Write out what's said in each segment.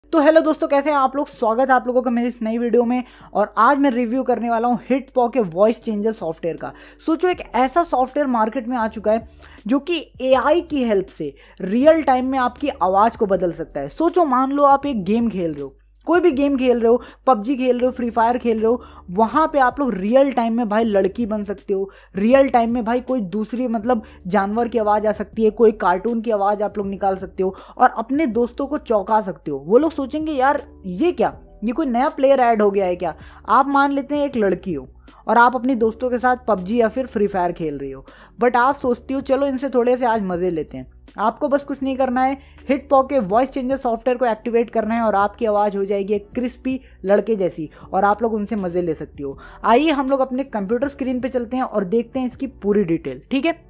तो हेलो दोस्तों, कैसे हैं आप लोग। स्वागत है आप लोगों का मेरी इस नई वीडियो में। और आज मैं रिव्यू करने वाला हूं हिटपॉ के वॉइस चेंजर सॉफ्टवेयर का। सोचो, एक ऐसा सॉफ्टवेयर मार्केट में आ चुका है जो कि एआई की हेल्प से रियल टाइम में आपकी आवाज़ को बदल सकता है। सोचो, मान लो आप एक गेम खेल रहे हो, कोई भी गेम खेल रहे हो, पबजी खेल रहे हो, फ्री फायर खेल रहे हो, वहाँ पे आप लोग रियल टाइम में भाई लड़की बन सकते हो। रियल टाइम में भाई कोई दूसरी जानवर की आवाज़ आ सकती है, कोई कार्टून की आवाज़ आप लोग निकाल सकते हो और अपने दोस्तों को चौंका सकते हो। वो लोग सोचेंगे यार ये क्या, ये कोई नया प्लेयर ऐड हो गया है क्या। आप मान लेते हैं एक लड़की हो और आप अपने दोस्तों के साथ पबजी या फिर फ्री फायर खेल रही हो, बट आप सोचती हो चलो इनसे थोड़े से आज मज़े लेते हैं। आपको बस कुछ नहीं करना है, हिटपॉ के वॉइस चेंजर सॉफ्टवेयर को एक्टिवेट करना है और आपकी आवाज़ हो जाएगी एक क्रिस्पी लड़के जैसी और आप लोग उनसे मज़े ले सकती हो। आइए हम लोग अपने कंप्यूटर स्क्रीन पे चलते हैं और देखते हैं इसकी पूरी डिटेल। ठीक है,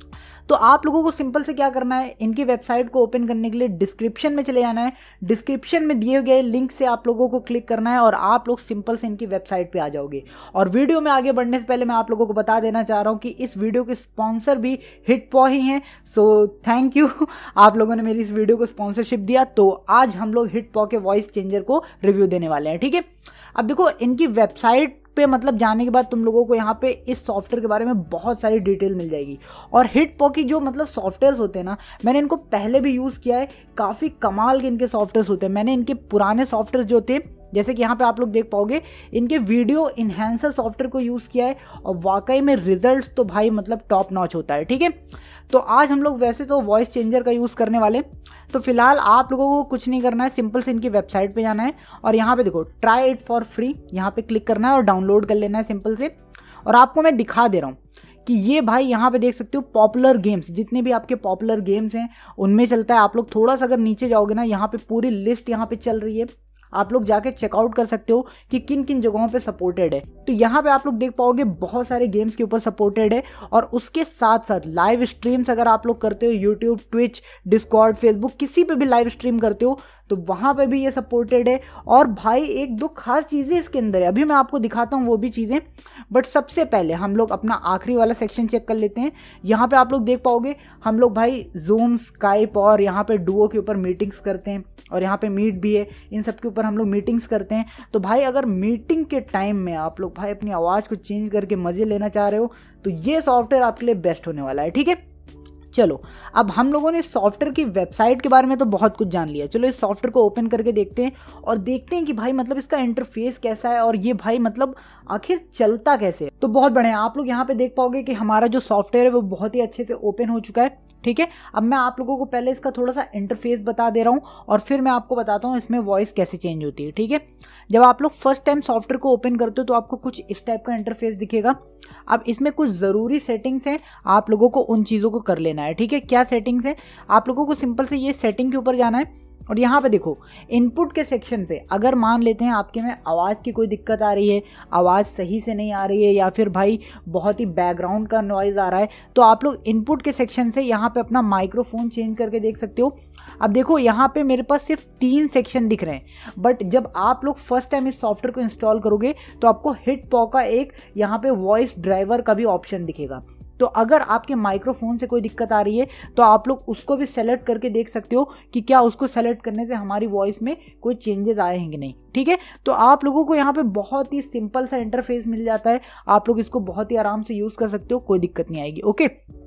तो आप लोगों को सिंपल से क्या करना है, इनकी वेबसाइट को ओपन करने के लिए डिस्क्रिप्शन में चले जाना है। डिस्क्रिप्शन में दिए गए लिंक से आप लोगों को क्लिक करना है और आप लोग सिंपल से इनकी वेबसाइट पे आ जाओगे। और वीडियो में आगे बढ़ने से पहले मैं आप लोगों को बता देना चाह रहा हूँ कि इस वीडियो के स्पॉन्सर भी हिटपॉ ही हैं। सो थैंक यू, आप लोगों ने मेरी इस वीडियो को स्पॉन्सरशिप दिया। तो आज हम लोग हिटपॉ के वॉइस चेंजर को रिव्यू देने वाले हैं। ठीक है, अब देखो इनकी वेबसाइट पे जाने के बाद तुम लोगों को यहाँ पे इस सॉफ्टवेयर के बारे में बहुत सारी डिटेल मिल जाएगी। और हिटपॉ की जो सॉफ्टवेयर्स होते हैं ना, मैंने इनको पहले भी यूज़ किया है, काफ़ी कमाल के इनके सॉफ्टवेयर्स होते हैं। मैंने इनके पुराने सॉफ्टवेयर जो थे, जैसे कि यहाँ पे आप लोग देख पाओगे, इनके वीडियो इन्हेंसर सॉफ्टवेयर को यूज़ किया है और वाकई में रिजल्ट तो भाई टॉप नॉच होता है। ठीक है, तो आज हम लोग वैसे तो वॉइस चेंजर का यूज़ करने वाले। तो फिलहाल आप लोगों को कुछ नहीं करना है, सिंपल से इनकी वेबसाइट पे जाना है और यहाँ पे देखो ट्राई इट फॉर फ्री, यहाँ पे क्लिक करना है और डाउनलोड कर लेना है सिंपल से। और आपको मैं दिखा दे रहा हूँ कि ये भाई यहाँ पे देख सकते हो पॉपुलर गेम्स, जितने भी आपके पॉपुलर गेम्स हैं उनमें चलता है। आप लोग थोड़ा सा अगर नीचे जाओगे ना, यहाँ पे पूरी लिस्ट यहाँ पे चल रही है। आप लोग जाके चेकआउट कर सकते हो कि किन किन जगहों पे सपोर्टेड है। तो यहाँ पे आप लोग देख पाओगे बहुत सारे गेम्स के ऊपर सपोर्टेड है। और उसके साथ साथ लाइव स्ट्रीम्स अगर आप लोग करते हो, यूट्यूब, ट्विच, डिस्कॉर्ड, फेसबुक, किसी पे भी लाइव स्ट्रीम करते हो तो वहाँ पे भी ये सपोर्टेड है। और भाई एक दो खास चीज़ें इसके अंदर है, अभी मैं आपको दिखाता हूँ वो भी चीज़ें। बट सबसे पहले हम लोग अपना आखिरी वाला सेक्शन चेक कर लेते हैं। यहाँ पे आप लोग देख पाओगे हम लोग भाई जूम, स्काइप और यहाँ पे डुओ के ऊपर मीटिंग्स करते हैं और यहाँ पे मीट भी है, इन सब के ऊपर हम लोग मीटिंग्स करते हैं। तो भाई अगर मीटिंग के टाइम में आप लोग भाई अपनी आवाज़ को चेंज करके मज़े लेना चाह रहे हो तो ये सॉफ्टवेयर आपके लिए बेस्ट होने वाला है। ठीक है, चलो अब हम लोगों ने सॉफ्टवेयर की वेबसाइट के बारे में तो बहुत कुछ जान लिया। चलो इस सॉफ्टवेयर को ओपन करके देखते हैं और देखते हैं कि भाई इसका इंटरफेस कैसा है और ये भाई आखिर चलता कैसे है। तो बहुत बढ़िया, आप लोग यहाँ पे देख पाओगे कि हमारा जो सॉफ्टवेयर है वो बहुत ही अच्छे से ओपन हो चुका है। ठीक है, अब मैं आप लोगों को पहले इसका थोड़ा सा इंटरफेस बता दे रहा हूँ और फिर मैं आपको बताता हूँ इसमें वॉइस कैसे चेंज होती है। ठीक है, जब आप लोग फर्स्ट टाइम सॉफ्टवेयर को ओपन करते हो तो आपको कुछ इस टाइप का इंटरफेस दिखेगा। अब इसमें कुछ ज़रूरी सेटिंग्स हैं, आप लोगों को उन चीज़ों को कर लेना है। ठीक है, क्या सेटिंग्स हैं, आप लोगों को सिंपल से ये सेटिंग के ऊपर जाना है और यहाँ पे देखो इनपुट के सेक्शन पे अगर मान लेते हैं आपके में आवाज़ की कोई दिक्कत आ रही है, आवाज़ सही से नहीं आ रही है या फिर भाई बहुत ही बैकग्राउंड का नॉइज़ आ रहा है, तो आप लोग इनपुट के सेक्शन से यहाँ पे अपना माइक्रोफोन चेंज करके देख सकते हो। अब देखो यहाँ पे मेरे पास सिर्फ 3 सेक्शन दिख रहे हैं, बट जब आप लोग फर्स्ट टाइम इस सॉफ्टवेयर को इंस्टॉल करोगे तो आपको हिटपॉ का एक यहाँ पे वॉइस ड्राइवर का भी ऑप्शन दिखेगा। तो अगर आपके माइक्रोफोन से कोई दिक्कत आ रही है तो आप लोग उसको भी सेलेक्ट करके देख सकते हो कि क्या उसको सेलेक्ट करने से हमारी वॉइस में कोई चेंजेस आए हैं कि नहीं। ठीक है, तो आप लोगों को यहाँ पे बहुत ही सिंपल सा इंटरफेस मिल जाता है, आप लोग इसको बहुत ही आराम से यूज़ कर सकते हो, कोई दिक्कत नहीं आएगी। ओके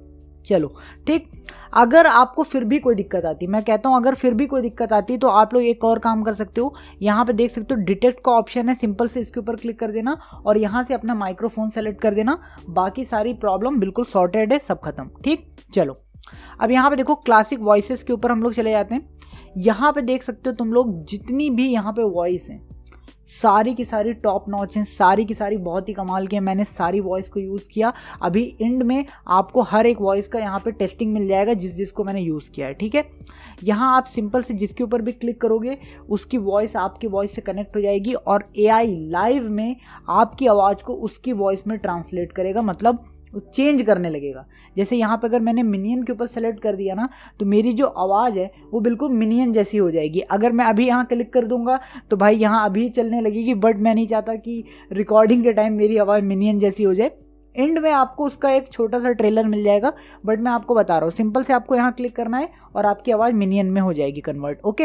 चलो ठीक, अगर आपको फिर भी कोई दिक्कत आती, मैं कहता हूँ अगर फिर भी कोई दिक्कत आती तो आप लोग एक और काम कर सकते हो। यहाँ पे देख सकते हो डिटेक्ट का ऑप्शन है, सिंपल से इसके ऊपर क्लिक कर देना और यहाँ से अपना माइक्रोफोन सेलेक्ट कर देना, बाकी सारी प्रॉब्लम बिल्कुल सॉर्टेड है, सब खत्म। ठीक, चलो अब यहाँ पे देखो क्लासिक वॉइसेस के ऊपर हम लोग चले जाते हैं। यहाँ पे देख सकते हो तुम लोग जितनी भी यहाँ पे वॉइस हैं सारी की सारी टॉप नॉच हैं, सारी की सारी बहुत ही कमाल की हैं। मैंने सारी वॉइस को यूज़ किया, अभी एंड में आपको हर एक वॉइस का यहाँ पे टेस्टिंग मिल जाएगा जिसको मैंने यूज़ किया है। ठीक है, यहाँ आप सिंपल से जिसके ऊपर भी क्लिक करोगे उसकी वॉइस आपकी वॉइस से कनेक्ट हो जाएगी और एआई लाइव में आपकी आवाज़ को उसकी वॉइस में ट्रांसलेट करेगा, चेंज करने लगेगा। जैसे यहाँ पे अगर मैंने मिनियन के ऊपर सेलेक्ट कर दिया ना तो मेरी जो आवाज़ है वो बिल्कुल मिनियन जैसी हो जाएगी। अगर मैं अभी यहाँ क्लिक कर दूंगा तो भाई यहाँ अभी चलने लगेगी, बट मैं नहीं चाहता कि रिकॉर्डिंग के टाइम मेरी आवाज़ मिनियन जैसी हो जाए। एंड में आपको उसका एक छोटा सा ट्रेलर मिल जाएगा, बट मैं आपको बता रहा हूँ सिंपल से आपको यहाँ क्लिक करना है और आपकी आवाज़ मिनियन में हो जाएगी कन्वर्ट। ओके,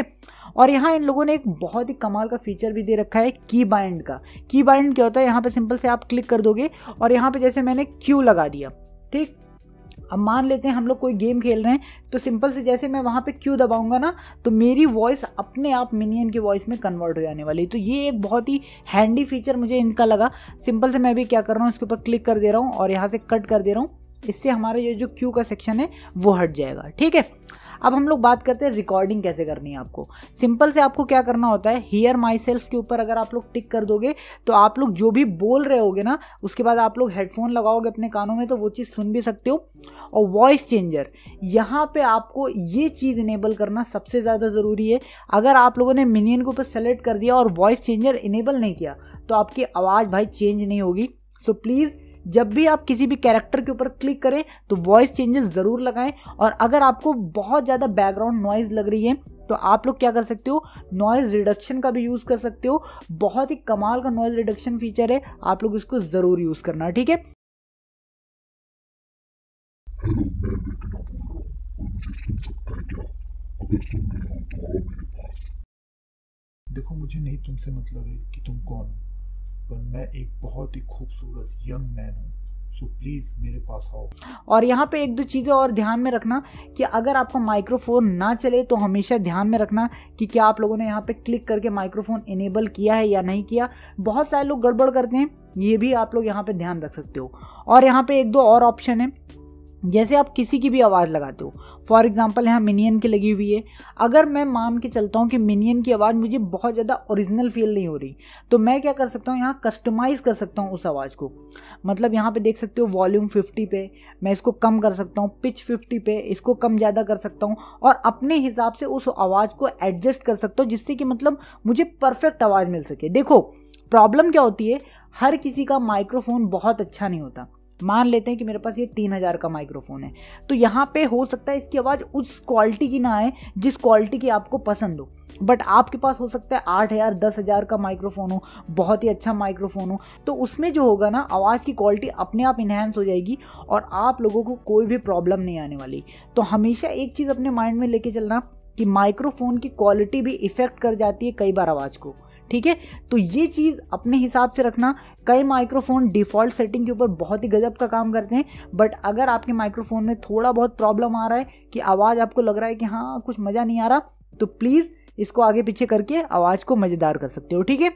और यहाँ इन लोगों ने एक बहुत ही कमाल का फीचर भी दे रखा है की बाइंड का। की बाइंड क्या होता है, यहाँ पे सिंपल से आप क्लिक कर दोगे और यहाँ पे जैसे मैंने क्यू लगा दिया, ठीक। अब मान लेते हैं हम लोग कोई गेम खेल रहे हैं, तो सिंपल से जैसे मैं वहाँ पे क्यू दबाऊंगा ना, तो मेरी वॉइस अपने आप मिनियन की वॉइस में कन्वर्ट हो जाने वाली। तो ये एक बहुत ही हैंडी फीचर मुझे इनका लगा। सिंपल से मैं भी क्या कर रहा हूँ, इसके ऊपर क्लिक कर दे रहा हूँ और यहाँ से कट कर दे रहा हूँ। इससे हमारा ये जो क्यू का सेक्शन है वो हट जाएगा, ठीक है। अब हम लोग बात करते हैं रिकॉर्डिंग कैसे करनी है आपको। सिंपल से आपको क्या करना होता है, हियर माई सेल्फ के ऊपर अगर आप लोग टिक कर दोगे तो आप लोग जो भी बोल रहे होगे ना, उसके बाद आप लोग हेडफोन लगाओगे अपने कानों में तो वो चीज़ सुन भी सकते हो। और वॉइस चेंजर, यहाँ पे आपको ये चीज़ इनेबल करना सबसे ज़्यादा ज़रूरी है। अगर आप लोगों ने मिनियन के ऊपर सेलेक्ट कर दिया और वॉइस चेंजर इनेबल नहीं किया तो आपकी आवाज़ भाई चेंज नहीं होगी। सो प्लीज़ जब भी आप किसी भी कैरेक्टर के ऊपर क्लिक करें तो वॉइस चेंजेस ज़रूर लगाएं। और अगर आपको बहुत ज़्यादा बैकग्राउंड नॉइज़ लग रही है तो आप लोग क्या कर सकते हो, नॉइज़ रिडक्शन का भी यूज़ कर सकते हो। बहुत ही कमाल का नॉइज़ रिडक्शन फीचर है, आप लोग इसको ज़रूर यूज़ करना, ठीक है। हेलो, मैं लेकिन बोल रहा हूँ, कोई मुझे सुन सकता है क्या? अगर सुन रहे हो तो आओ मेरे पास। देखो, मुझे नहीं तुमसे मतलब है कि तुम कौन हो, पर मैं एक बहुत ही खूबसूरत यंग मैन हूँ। सो प्लीज़ मेरे पास आओ। और यहाँ पे एक दो चीज़ें और ध्यान में रखना कि अगर आपका माइक्रोफोन ना चले तो हमेशा ध्यान में रखना कि क्या आप लोगों ने यहाँ पे क्लिक करके माइक्रोफोन इनेबल किया है या नहीं किया। बहुत सारे लोग गड़बड़ करते हैं, ये भी आप लोग यहाँ पे ध्यान रख सकते हो। और यहाँ पे एक दो और ऑप्शन है, जैसे आप किसी की भी आवाज़ लगाते हो। फॉर एग्जांपल यहाँ मिनियन की लगी हुई है, अगर मैं मान के चलता हूँ कि मिनियन की आवाज़ मुझे बहुत ज़्यादा ओरिजिनल फील नहीं हो रही, तो मैं क्या कर सकता हूँ, यहाँ कस्टमाइज़ कर सकता हूँ उस आवाज़ को। मतलब यहाँ पे देख सकते हो वॉल्यूम 50 पे, मैं इसको कम कर सकता हूँ, पिच 50 पे, इसको कम ज़्यादा कर सकता हूँ और अपने हिसाब से उस आवाज़ को एडजस्ट कर सकता हूँ, जिससे कि मतलब मुझे परफेक्ट आवाज़ मिल सके। देखो प्रॉब्लम क्या होती है, हर किसी का माइक्रोफोन बहुत अच्छा नहीं होता। मान लेते हैं कि मेरे पास ये 3000 का माइक्रोफोन है, तो यहाँ पे हो सकता है इसकी आवाज़ उस क्वालिटी की ना आए जिस क्वालिटी की आपको पसंद हो, बट आपके पास हो सकता है 8000 10,000 का माइक्रोफोन हो, बहुत ही अच्छा माइक्रोफोन हो, तो उसमें जो होगा ना आवाज़ की क्वालिटी अपने आप इन्हेंस हो जाएगी और आप लोगों को कोई भी प्रॉब्लम नहीं आने वाली। तो हमेशा एक चीज़ अपने माइंड में लेके चलना कि माइक्रोफोन की क्वालिटी भी इफ़ेक्ट कर जाती है कई बार आवाज़ को, ठीक है। तो ये चीज़ अपने हिसाब से रखना। कई माइक्रोफोन डिफ़ॉल्ट सेटिंग के ऊपर बहुत ही गजब का काम करते हैं, बट अगर आपके माइक्रोफोन में थोड़ा बहुत प्रॉब्लम आ रहा है कि आवाज़ आपको लग रहा है कि हाँ कुछ मज़ा नहीं आ रहा, तो प्लीज़ इसको आगे पीछे करके आवाज़ को मज़ेदार कर सकते हो, ठीक है।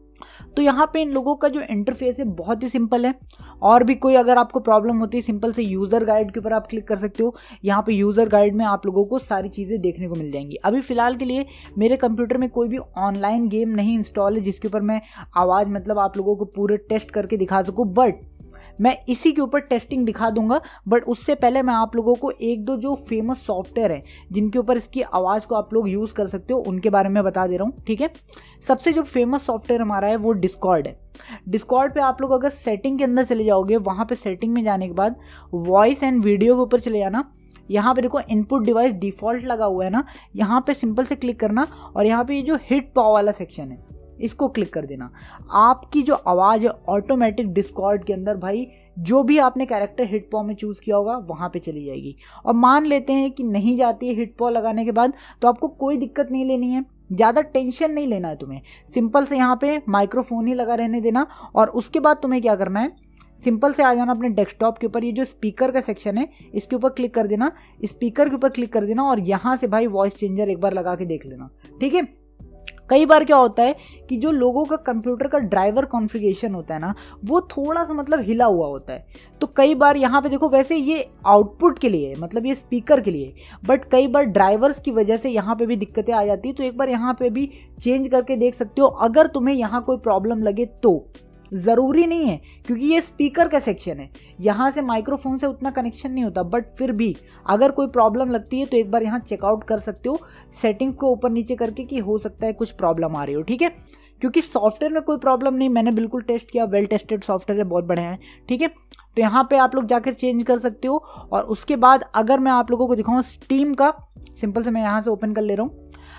तो यहाँ पे इन लोगों का जो इंटरफेस है बहुत ही सिंपल है। और भी कोई अगर आपको प्रॉब्लम होती है, सिंपल से यूज़र गाइड के ऊपर आप क्लिक कर सकते हो। यहाँ पे यूज़र गाइड में आप लोगों को सारी चीज़ें देखने को मिल जाएंगी। अभी फ़िलहाल के लिए मेरे कंप्यूटर में कोई भी ऑनलाइन गेम नहीं इंस्टॉल है जिसके ऊपर मैं आवाज़ मतलब आप लोगों को पूरे टेस्ट करके दिखा सकूँ, बट मैं इसी के ऊपर टेस्टिंग दिखा दूंगा। बट उससे पहले मैं आप लोगों को एक दो जो फेमस सॉफ्टवेयर हैं जिनके ऊपर इसकी आवाज़ को आप लोग यूज़ कर सकते हो उनके बारे में बता दे रहा हूँ, ठीक है। सबसे जो फेमस सॉफ्टवेयर हमारा है वो डिस्कॉर्ड है। डिस्कॉर्ड पे आप लोग अगर सेटिंग के अंदर चले जाओगे, वहाँ पे सेटिंग में जाने के बाद वॉइस एंड वीडियो के ऊपर चले जाना। यहाँ पे देखो इनपुट डिवाइस डिफ़ॉल्ट लगा हुआ है ना, यहाँ पे सिंपल से क्लिक करना और यहाँ पे ये जो हिट पॉव वाला सेक्शन है इसको क्लिक कर देना। आपकी जो आवाज़ है ऑटोमेटिक डिस्कॉर्ड के अंदर भाई जो भी आपने कैरेक्टर हिट पॉ में चूज़ किया होगा वहाँ पे चली जाएगी। और मान लेते हैं कि नहीं जाती है हिट पॉ लगाने के बाद, तो आपको कोई दिक्कत नहीं लेनी है, ज़्यादा टेंशन नहीं लेना है तुम्हें। सिंपल से यहाँ पे माइक्रोफोन ही लगा रहने देना और उसके बाद तुम्हें क्या करना है, सिंपल से आ जाना अपने डेस्कटॉप के ऊपर, ये जो स्पीकर का सेक्शन है इसके ऊपर क्लिक कर देना, स्पीकर के ऊपर क्लिक कर देना और यहाँ से भाई वॉइस चेंजर एक बार लगा के देख लेना, ठीक है। कई बार क्या होता है कि जो लोगों का कंप्यूटर का ड्राइवर कॉन्फ़िगरेशन होता है ना, वो थोड़ा सा मतलब हिला हुआ होता है, तो कई बार यहाँ पे देखो वैसे ये आउटपुट के लिए है, मतलब ये स्पीकर के लिए, बट कई बार ड्राइवर्स की वजह से यहाँ पे भी दिक्कतें आ जाती है। तो एक बार यहाँ पे भी चेंज करके देख सकते हो। अगर तुम्हें यहाँ कोई प्रॉब्लम लगे तो ज़रूरी नहीं है, क्योंकि ये स्पीकर का सेक्शन है, यहाँ से माइक्रोफोन से उतना कनेक्शन नहीं होता, बट फिर भी अगर कोई प्रॉब्लम लगती है तो एक बार यहाँ चेकआउट कर सकते हो सेटिंग्स को ऊपर नीचे करके कि हो सकता है कुछ प्रॉब्लम आ रही हो, ठीक है। क्योंकि सॉफ्टवेयर में कोई प्रॉब्लम नहीं, मैंने बिल्कुल टेस्ट किया, वेल टेस्टेड सॉफ्टवेयर है, बहुत बढ़िया है, ठीक है। तो यहाँ पे आप लोग जाकर चेंज कर सकते हो। और उसके बाद अगर मैं आप लोगों को दिखाऊँ स्टीम का, सिंपल से मैं यहाँ से ओपन कर ले रहा हूँ।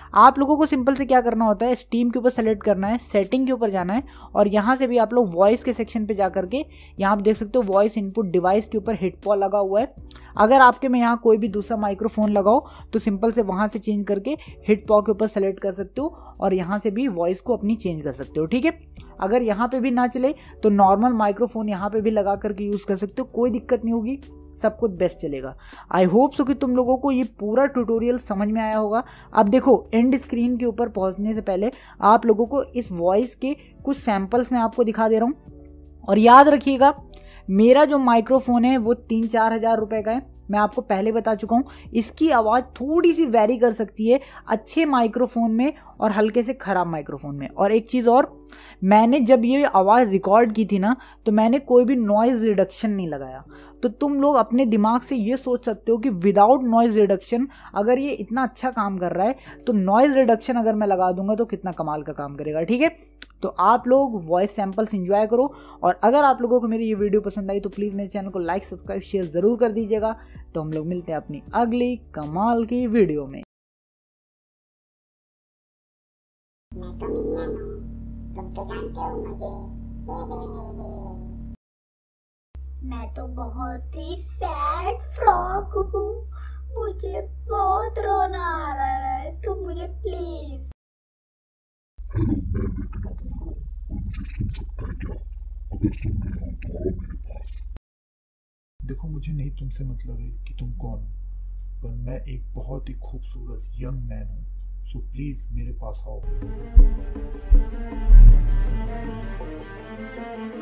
आप लोगों को सिंपल से क्या करना होता है, स्टीम के ऊपर सेलेक्ट करना है, सेटिंग के ऊपर जाना है और यहाँ से भी आप लोग वॉइस के सेक्शन पे जा करके यहाँ आप देख सकते हो वॉइस इनपुट डिवाइस के ऊपर हिटपॉ लगा हुआ है। अगर आपके में यहाँ कोई भी दूसरा माइक्रोफोन लगाओ तो सिंपल से वहाँ से चेंज करके हिटपॉ के ऊपर सेलेक्ट कर सकते हो और यहाँ से भी वॉइस को अपनी चेंज कर सकते हो। ठीक है, अगर यहाँ पे भी ना चले तो नॉर्मल माइक्रोफोन यहाँ पे भी लगा करके यूज़ कर सकते हो, कोई दिक्कत नहीं होगी, सब कुछ बेस्ट चलेगा। आई होप सो कि तुम लोगों को ये पूरा ट्यूटोरियल समझ में आया होगा। अब देखो एंड स्क्रीन के ऊपर पहुंचने से पहले आप लोगों को इस वॉइस के कुछ सैंपल्स मैं आपको दिखा दे रहा हूँ और याद रखिएगा मेरा जो माइक्रोफोन है वो 3-4 हज़ार रुपये का है। मैं आपको पहले बता चुका हूँ, इसकी आवाज़ थोड़ी सी वैरी कर सकती है अच्छे माइक्रोफोन में और हल्के से ख़राब माइक्रोफोन में। और एक चीज़ और, मैंने जब ये आवाज़ रिकॉर्ड की थी ना तो मैंने कोई भी नॉइज़ रिडक्शन नहीं लगाया। तो तुम लोग अपने दिमाग से ये सोच सकते हो कि विदाउट नॉइज़ रिडक्शन अगर ये इतना अच्छा काम कर रहा है तो नॉइज़ रिडक्शन अगर मैं लगा दूंगा तो कितना कमाल का काम करेगा। ठीक है, तो आप लोग वॉइस सैंपल्स एंजॉय करो और अगर आप लोगों को मेरी ये वीडियो पसंद आई तो प्लीज़ मेरे चैनल को लाइक सब्सक्राइब शेयर ज़रूर कर दीजिएगा। तो हम लोग मिलते हैं अपनी अगली कमाल की वीडियो में। मैं तो मिनियन हूँ, तुम तो जानते हो मुझे। मैं तो बहुत ही सैड फ्रॉक हूँ, मुझे बहुत रोना आ रहा है, तुम मुझे प्लीज। हेलो, मैं इतना बोल रहा हूँ, कोई मुझे सुन सकता है क्या? अगर सुन रहे हो तो आओ मेरे पास। देखो मुझे नहीं तुमसे मतलब है कि तुम कौन हो, पर मैं एक बहुत ही खूबसूरत यंग मैन हूँ, सो प्लीज मेरे पास आओ।